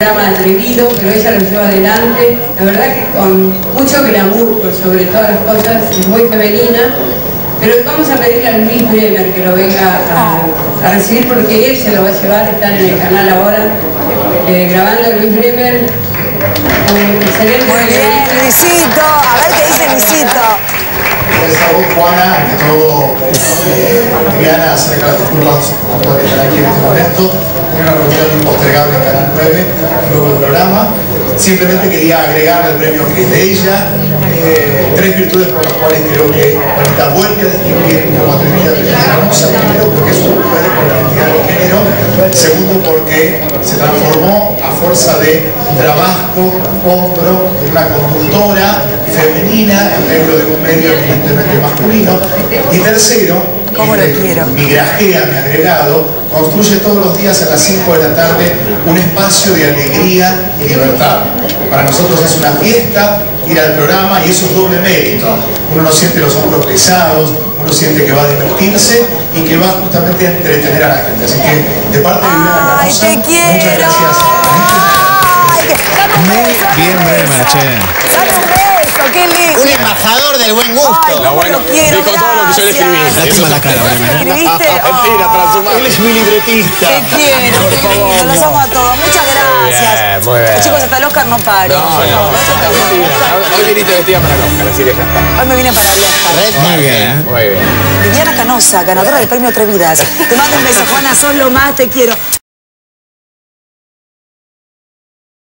programa atrevido, pero ella lo lleva adelante, la verdad que con mucho glamour, por sobre todas las cosas, es muy femenina, pero vamos a pedirle a Luis Bremer que lo venga a recibir porque él se lo va a llevar, está en el canal ahora, grabando a Luis Bremer, excelente. Muy bien, Luisito, a ver qué dice Luisito. Esa voz, Juana, ante todo, Diana, acerca de las disculpas a todas que están aquí en este momento. Fue una reunión impostergable en Canal 9, luego del programa. Simplemente quería agregar el premio que es de ella. Tres virtudes por las cuales creo que Juanita vuelve a distinguir como atrevida de la hermosa. Primero, porque eso puede con la identidad de género. Segundo, porque se transformó a fuerza de trabajo, hombro, en una conductora femenina en medio de un medio evidentemente masculino. Y tercero, mi grajea, mi agregado, construye todos los días a las 5 de la tarde un espacio de alegría y libertad. Para nosotros es una fiesta ir al programa y eso es doble mérito. Uno no siente los hombros pesados, uno siente que va a divertirse y que va justamente a entretener a la gente. Así que de parte de Viviana Canosa, muchas gracias. Muy bien, Bremer, che. Dale un beso, qué lindo. Un embajador del buen gusto. Ay, cómo lo quiero, dijo todo lo que yo le escribí. Lástima la cara, Bremer. ¿Escribiste? Mentira, transumante. Él es mi libretista. Te quiero, Por favor, los amo a todos. Muchas gracias. Muy bien. Chicos, hasta el Oscar no paro. No. Hoy viniste vestida para el Oscar, así que ya está. Hoy me vine para el Oscar. Muy bien, Muy bien. Viviana Canosa, ganadora del premio Atrevidas. Te mando un beso, Juana, sos lo más, te quiero.